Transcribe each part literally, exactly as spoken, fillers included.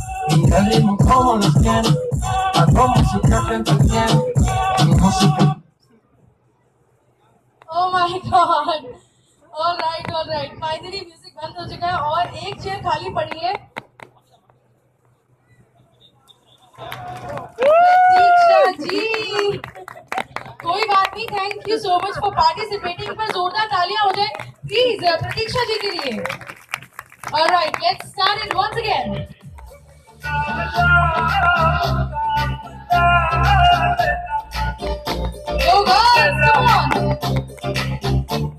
Y el ritmo como los tiene, hago música que entretiene, mi música. Oh my god. All right, all right. Finally music बंद हो चुका है और एक chair खाली पड़ी है. प्रतीक्षा जी. कोई बात नहीं. Thank you so much for participating. पर जोरदार तालियां हो जाए please प्रतीक्षा जी के लिए. All right, let's start it once again. Go girls, come on.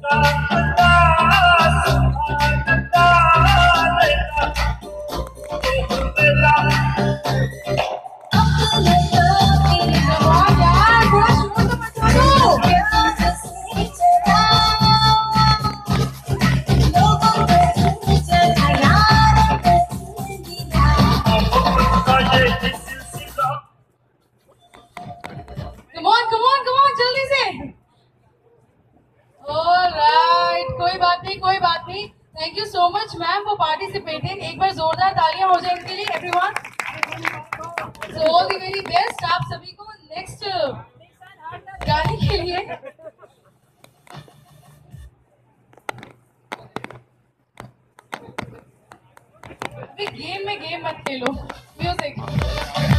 Come on, come on, come on, जल्दी से. All right, कोई बात नहीं, कोई बात नहीं. Thank you so much, ma'am, for participating. एक बार जोरदार तालियां हो जाए इनके लिए, everyone. So all the very best आप सभी को next गाने के लिए. अभी गेम में गेम मत खेलो. Music.